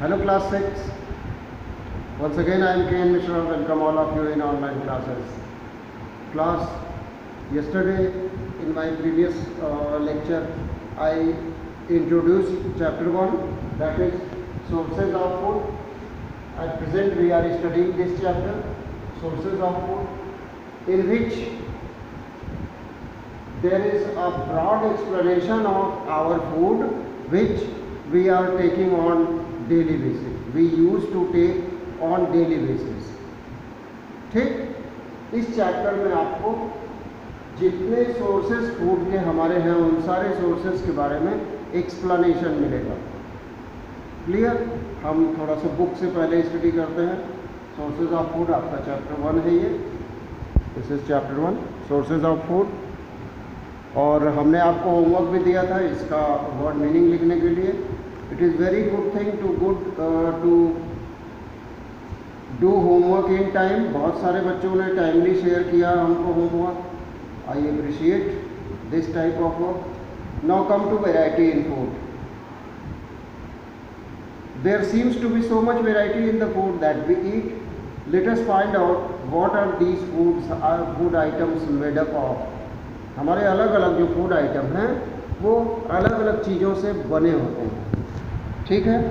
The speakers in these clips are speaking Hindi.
Hello class 6. Once again I am KN Mishra. Welcome all of you in online classes. Class, yesterday in my previous lecture I introduced chapter 1, that is sources of food. At present we are studying this chapter, sources of food, in which there is a broad explanation of our food which we are taking on daily basis. We used to take on daily basis. ठीक, इस चैप्टर में आपको जितने सोर्सेस फूड के हमारे हैं उन सारे सोर्सेस के बारे में एक्सप्लेनेशन मिलेगा। क्लियर? हम थोड़ा सा बुक से पहले स्टडी करते हैं। सोर्सेज ऑफ फूड आपका चैप्टर 1 है, ये this is chapter 1 sources of food. और हमने आपको होमवर्क भी दिया था इसका वर्ड मीनिंग लिखने के लिए। It is very good thing to do homework in time. बहुत सारे बच्चों ने टाइमली शेयर किया हमको homework. I appreciate this type of work. Now come to variety in food. There seems to be so much variety in the food that we eat. Let us find out what are these food items made up of. हमारे अलग अलग जो फूड आइटम हैं वो अलग अलग चीज़ों से बने होते हैं। ठीक है,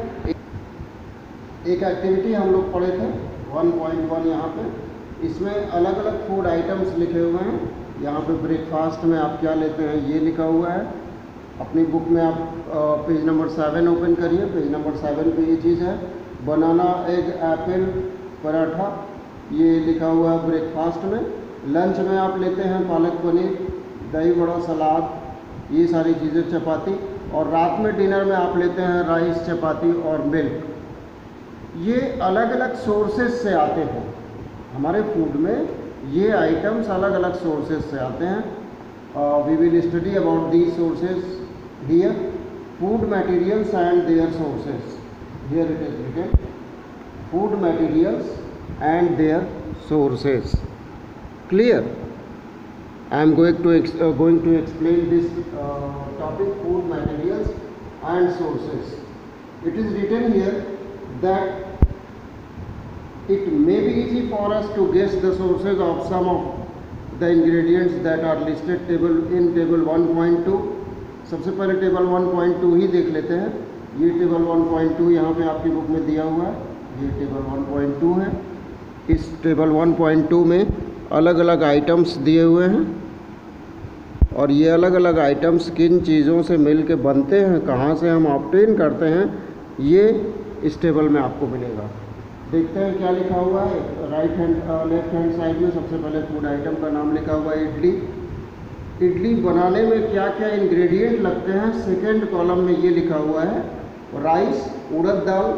एक एक्टिविटी हम लोग पढ़े थे 1.1 यहाँ पे। इसमें अलग अलग फूड आइटम्स लिखे हुए हैं। यहाँ पे ब्रेकफास्ट में आप क्या लेते हैं ये लिखा हुआ है। अपनी बुक में आप पेज नंबर 7 ओपन करिए। पेज नंबर 7 पे ये चीज़ है, बनाना एग एप्पल पराठा, ये लिखा हुआ है ब्रेकफास्ट में। लंच में आप लेते हैं पालक पनीर, दही बड़ा, सलाद, ये सारी चीज़ें, चपाती। और रात में डिनर में आप लेते हैं राइस, चपाती और मिल्क। ये अलग अलग सोर्सेज से आते हैं हमारे फूड में। ये आइटम्स अलग अलग सोर्सेज से आते हैं। We will study about these sources here. Food materials and their sources. Here it is written food materials and their sources. Clear? I am going to explain this topic, food materials and sources. It is written here that it may be easy for us to guess the sources of some of the ingredients that are listed in table 1.2. सबसे पहले टेबल 1.2 ही देख लेते हैं। ये टेबल 1.2 यहाँ पे आपकी बुक में दिया हुआ है। ये टेबल 1.2 है। इस टेबल 1.2 में अलग अलग आइटम्स दिए हुए हैं और ये अलग अलग आइटम्स किन चीज़ों से मिल के बनते हैं, कहाँ से हम ऑब्टेन करते हैं, ये इस टेबल में आपको मिलेगा। देखते हैं क्या लिखा हुआ है। लेफ्ट हैंड साइड में सबसे पहले फूड आइटम का नाम लिखा हुआ है इडली। इडली बनाने में क्या क्या इंग्रेडिएंट लगते हैं, सेकेंड कॉलम में ये लिखा हुआ है राइस, उड़द दाल,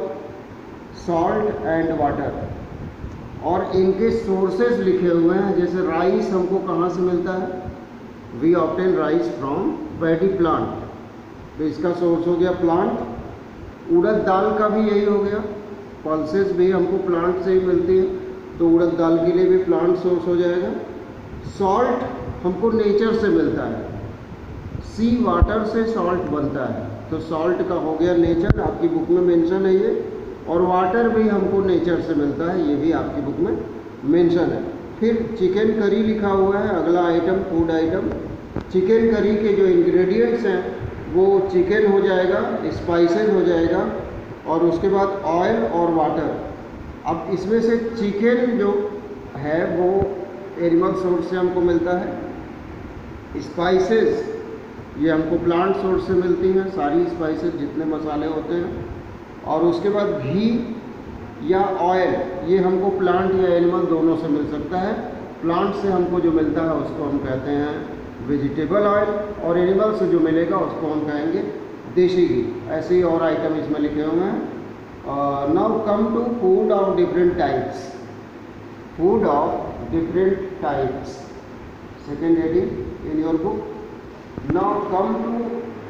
सॉल्ट एंड वाटर। और इनके सोर्सेज लिखे हुए हैं। जैसे राइस हमको कहाँ से मिलता है, we obtain rice from paddy plant, तो इसका सोर्स हो गया प्लांट। उड़द दाल का भी यही हो गया, पल्सेस भी हमको प्लांट से ही मिलती है, तो उड़द दाल के लिए भी प्लांट सोर्स हो जाएगा। सॉल्ट हमको नेचर से मिलता है, सी वाटर से सॉल्ट बनता है, तो सॉल्ट का हो गया नेचर, आपकी बुक में मेंशन है ये। और वाटर भी हमको नेचर से मिलता है, ये भी आपकी बुक में मेंशन है। फिर चिकन करी लिखा हुआ है, अगला item food item. Chicken curry के जो इंग्रेडिएंट्स हैं वो चिकन हो जाएगा, स्पाइसेस हो जाएगा, और उसके बाद ऑयल और वाटर। अब इसमें से चिकन जो है वो एनिमल सोर्स से हमको मिलता है। स्पाइसेस ये हमको प्लांट सोर्स से मिलती हैं, सारी स्पाइसेस जितने मसाले होते हैं। और उसके बाद घी या ऑयल ये हमको प्लांट या एनिमल दोनों से मिल सकता है। प्लांट से हमको जो मिलता है उसको हम कहते हैं वेजिटेबल ऑयल, और एनिमल से जो मिलेगा उसको हम कहेंगे देसी घी। ऐसे ही और आइटम इसमें लिखे हुए हैं। Now come to food of different types. Food of different types, second heading in your book. Now come to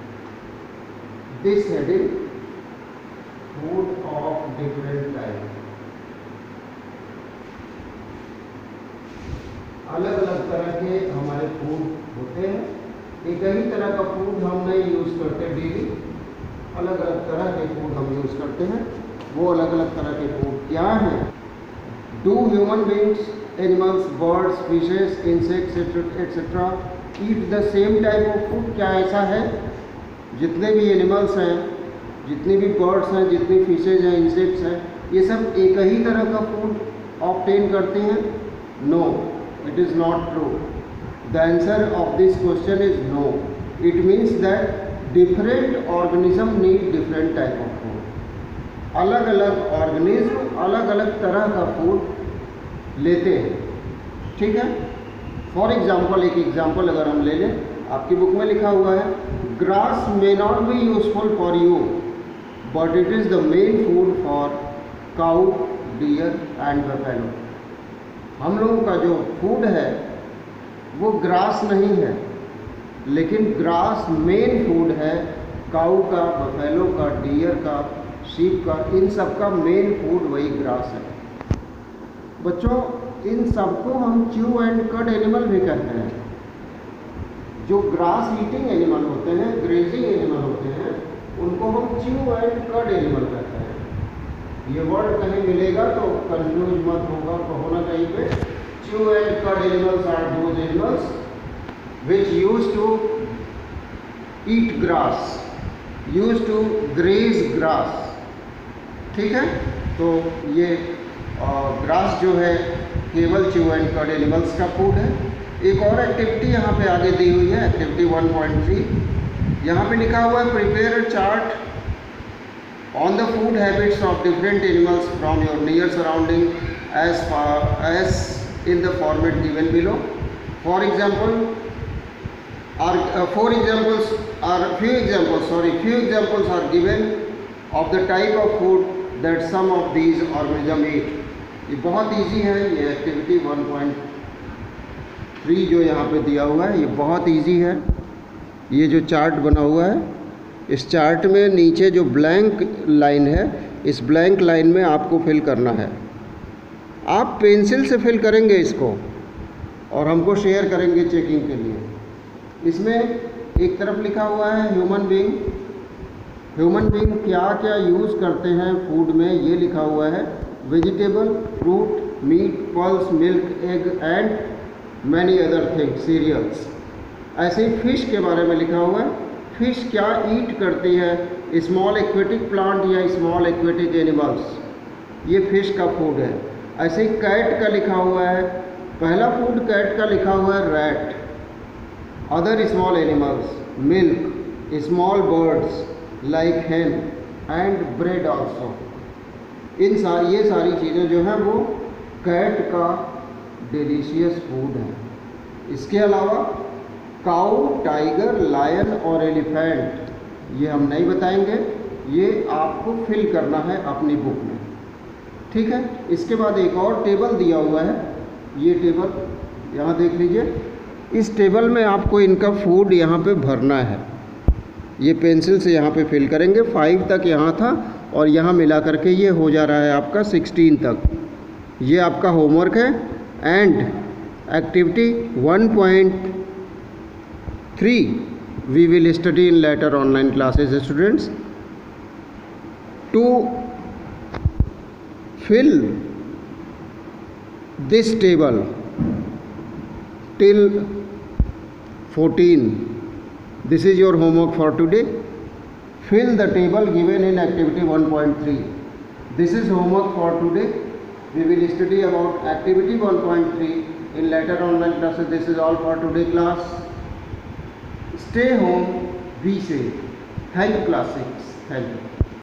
this heading, food of different type. अलग अलग तरह के हमारे फूड होते हैं। एक ही तरह का फूड हम नहीं यूज़ करते डेली, अलग अलग तरह के फूड हम यूज़ करते हैं। वो अलग अलग तरह के फूड क्या हैं? Do human beings, animals, birds, fishes, insects etcetera eat the same type of food? क्या ऐसा है जितने भी एनिमल्स हैं, जितनी भी बर्ड्स हैं, जितनी फिशेज हैं, इंसेक्ट्स हैं, ये सब एक ही तरह का फूड ऑब्टेन करते हैं? No, it is not true. The answer of this question is no. It means that different organism need different type of food. अलग अलग ऑर्गेनिज्म अलग अलग तरह का फूड लेते हैं. ठीक है. फॉर एग्जाम्पल, एक एग्जाम्पल अगर हम ले लें, आपकी बुक में लिखा हुआ है grass may not be useful for you but it is the main food for cow, deer and buffalo. हम लोगों का जो फूड है वो ग्रास नहीं है, लेकिन ग्रास मेन फूड है. काउ का, बफेलो का, डियर का, शीप का, इन सब का मेन फूड वही ग्रास है. बच्चों, इन सबको हम च्यू एंड कट एनिमल भी कहते हैं. जो ग्रास ईटिंग एनिमल होते हैं, ग्रेजिंग एनिमल होते हैं, उनको हम च्यू एंड कट एनिमल कहते हैं. ये वर्ड कहीं मिलेगा तो कंफ्यूज मत होना कहीं पे. Chew and cut animals are those animals which used to eat grass, used to graze grass. ठीक है. तो ये ग्रास जो है केवल च्यू एंड कट एनिमल्स का फूड है. एक और एक्टिविटी यहाँ पे आगे दी हुई है, एक्टिविटी 1.3. यहाँ पे लिखा हुआ है prepare a chart on the food habits of different animals from your near surrounding as in the format given below. For example, few examples are given of the type of food that some of these organisms eat. ये बहुत इजी है. ये एक्टिविटी 1.3 जो यहाँ पे दिया हुआ है ये बहुत इजी है. ये जो चार्ट बना हुआ है, इस चार्ट में नीचे जो ब्लैंक लाइन है, इस ब्लैंक लाइन में आपको फिल करना है. आप पेंसिल से फिल करेंगे इसको और हमको शेयर करेंगे चेकिंग के लिए. इसमें एक तरफ लिखा हुआ है ह्यूमन बीइंग. ह्यूमन बीइंग क्या क्या यूज़ करते हैं फूड में, ये लिखा हुआ है. Vegetable, fruit, meat, pulse, milk, egg and many other things, cereals. ऐसे ही फिश के बारे में लिखा हुआ है. फिश क्या ईट करती है? स्मॉल एक्वेटिक प्लांट या स्मॉल एक्वेटिक एनिमल्स, ये फिश का फूड है. ऐसे ही कैट का लिखा हुआ है. पहला फूड कैट का लिखा हुआ है rat. Other small animals, milk, small birds like hen and bread also. ये सारी चीज़ें जो हैं वो कैट का डिलीशियस फूड है. इसके अलावा काऊ, टाइगर, लायन और एलिफेंट ये हम नहीं बताएंगे, ये आपको फिल करना है अपनी बुक में. ठीक है. इसके बाद एक और टेबल दिया हुआ है. ये टेबल यहाँ देख लीजिए. इस टेबल में आपको इनका फूड यहाँ पे भरना है. ये पेंसिल से यहाँ पे फिल करेंगे. 5 तक यहाँ था और यहाँ मिला करके ये हो जा रहा है आपका 16 तक. ये आपका होमवर्क है. And activity 1.3 we will study in later online classes students. To fill this table till 14. This is your homework for today. Fill the table given in activity 1.3. This is homework for today. We will study about activity 1.3 in later online classes. This is all for today class. Stay home, be safe. Thank you class 6. Thank you.